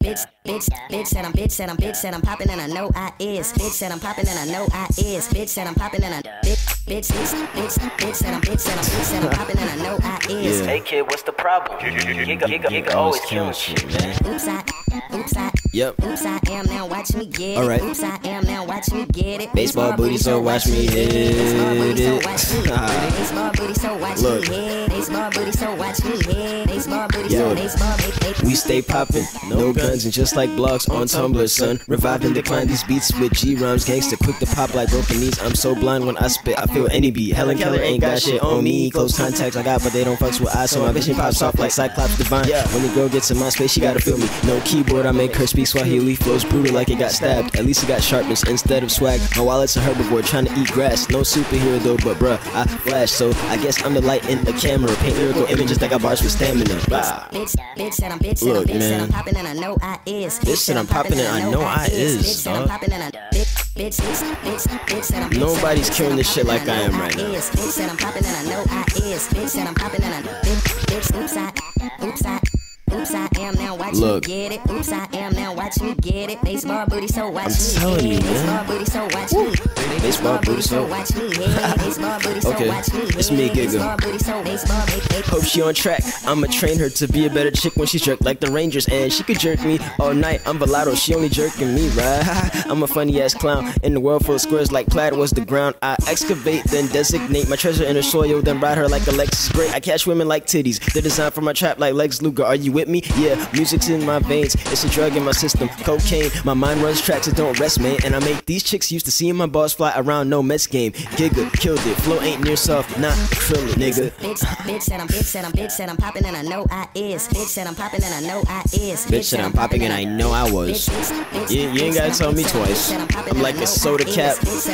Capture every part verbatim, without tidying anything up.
Bitch, bitch, bitch said I'm bitch said I'm bitch said I'm popping and I know I is. Bitch said I'm popping and I know I is. Bitch said I'm popping and I bitch, bitch, bitch, bitch, bitch said I'm bitch said I'm bitch said I'm popping and I know I is. Yeah. Hey kid, what's the problem? Giga, Giga, Giga always killing shit, man. Oops, I, oops, I, yep. Oops, I am now. Watch me get it. All right. Oops, I am now. Watch me get it. Baseball booty, so watch me hit it. Baseball booty, so watch me hit it. Baseball booty, so watch Look. me hit. Baseball booty, so watch me hit. Baseball booty, so Yo. baseball booty. We stay poppin', no guns, and just like blogs on Tumblr, son. Revive and decline these beats with G-rhymes, gangsta, quick to pop like broken knees. I'm so blind when I spit, I feel any beat. Helen Keller ain't got shit on me. Close contacts I got, but they don't fucks with eyes, so my vision pops off like Cyclops Divine. When the girl gets in my space, she gotta feel me. No keyboard, I make her speak Swahili. Flows brutal like it got stabbed. At least it got sharpness instead of swag. My wallet's a herbivore trying to eat grass. No superhero though, but bruh, I flash, so I guess I'm the light in the camera. Paint lyrical images that got bars with stamina. Blah. Bitch, bitch said I'm bitch said I'm Look, bitch said man. I'm popping and I know I is. Bitch said I'm popping and I know I is, Bitch said I'm dog. popping and I bitch, bitch, bitch, bitch, bitch said I'm bitch Nobody's said I'm killing this shit like I am know right now. is. Bitch said I'm popping and I know I is. Bitch said I'm popping and I bitch, bitch, oops I, oops I. Oops, I am now, watch Look. me get it. Oops, I am now, watch me get it. Baseball booty, so watch I'm me telling hit you, it. man. Baseball booty, so watch me. Baseball booty, so watch me hit it. Baseball booty, so Okay, watch me hit it's me, it. Giga. Baseball booty, so baseball booty. Hope she on track. I'ma train her to be a better chick when she's jerked like the Rangers, and she could jerk me all night. I'm Velato, she only jerking me, right? I'm a funny ass clown in the world full of squares like plaid was the ground. I excavate, then designate my treasure in her soil, then ride her like a Lexus great. I catch women like titties. They're designed for my trap like Lex Luger. Are you with me? Yeah, music's in my veins. It's a drug in my system, cocaine. My mind runs tracks, it don't rest, man. And I make these chicks used to seeing my balls fly around no Mets game. Giga killed it. Flow ain't near soft, not acrylic, nigga. Bitch, bitch said I'm bitch said I'm bitch said I'm popping and I know I is. Bitch said I'm popping and I know I is. Bitch said I'm popping and I know I was. You, you ain't gotta tell me twice. I'm like a soda cap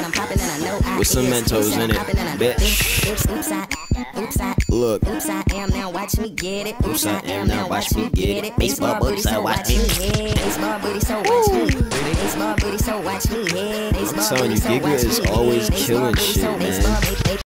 with some Mentos in it, bitch. Look. Oops, I am now, watch me get it. Oops, I am now, watch me get it. Baseball booty, so watch me hit. Baseball booty, so watch me. Baseball booty, so watch me hit. I'm telling you, Giga is always killing shit, man.